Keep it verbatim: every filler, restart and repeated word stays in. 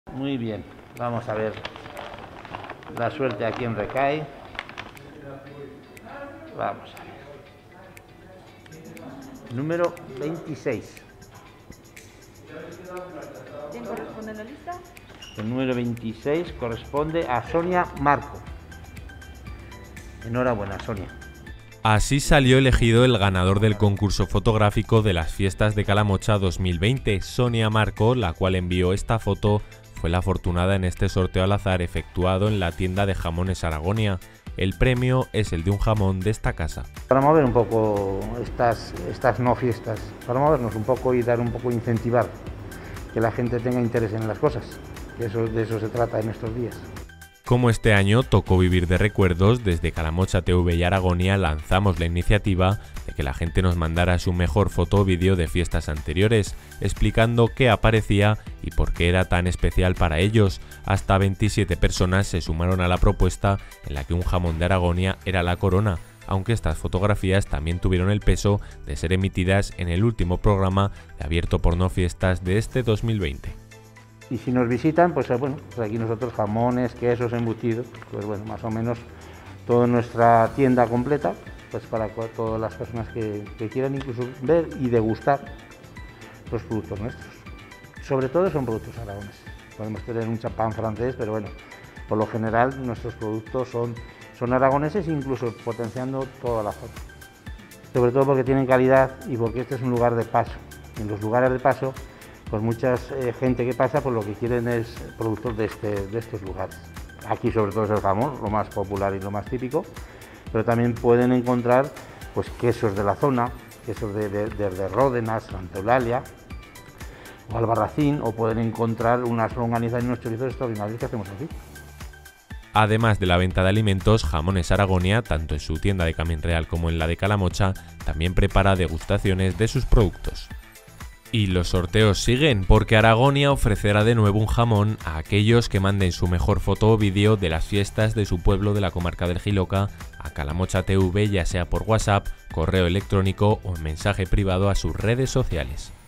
Muy bien, vamos a ver la suerte a quién recae. Vamos a ver. Número veintiséis. ¿Quién corresponde en la lista? El número veintiséis corresponde a Sonia Marco. Enhorabuena, Sonia. Así salió elegido el ganador del concurso fotográfico de las fiestas de Calamocha dos mil veinte. Sonia Marco, la cual envió esta foto, fue la afortunada en este sorteo al azar efectuado en la tienda de jamones Aragonia. El premio es el de un jamón de esta casa. Para mover un poco estas, estas no fiestas, para movernos un poco y dar un poco, incentivar que la gente tenga interés en las cosas, que eso, de eso se trata en estos días. Como este año tocó vivir de recuerdos, desde Calamocha T V y Aragonia lanzamos la iniciativa de que la gente nos mandara su mejor foto o vídeo de fiestas anteriores, explicando qué aparecía y por qué era tan especial para ellos. Hasta veintisiete personas se sumaron a la propuesta en la que un jamón de Aragonia era la corona, aunque estas fotografías también tuvieron el peso de ser emitidas en el último programa de Abierto por No Fiestas de este dos mil veinte. Y si nos visitan, pues bueno, pues aquí nosotros jamones, quesos, embutidos, pues bueno, más o menos toda nuestra tienda completa, pues para todas las personas que, que quieran incluso ver y degustar los productos nuestros. Sobre todo son productos aragoneses. Podemos tener un champán francés, pero bueno, por lo general nuestros productos son, son aragoneses, incluso potenciando toda la foto. Sobre todo porque tienen calidad y porque este es un lugar de paso. En los lugares de paso, pues mucha eh, gente que pasa, pues lo que quieren es productos de, este, de estos lugares. Aquí sobre todo es el jamón, lo más popular y lo más típico, pero también pueden encontrar pues quesos de la zona, quesos de, de, de, de Ródenas, Santa Eulalia o Albarracín, o pueden encontrar unas longanizas y unos chorizos extraordinarios que hacemos aquí. Además de la venta de alimentos, Jamones Aragonia, tanto en su tienda de Camín Real como en la de Calamocha, también prepara degustaciones de sus productos. Y los sorteos siguen, porque Aragonia ofrecerá de nuevo un jamón a aquellos que manden su mejor foto o vídeo de las fiestas de su pueblo de la comarca del Jiloca a Calamocha T V, ya sea por WhatsApp, correo electrónico o en mensaje privado a sus redes sociales.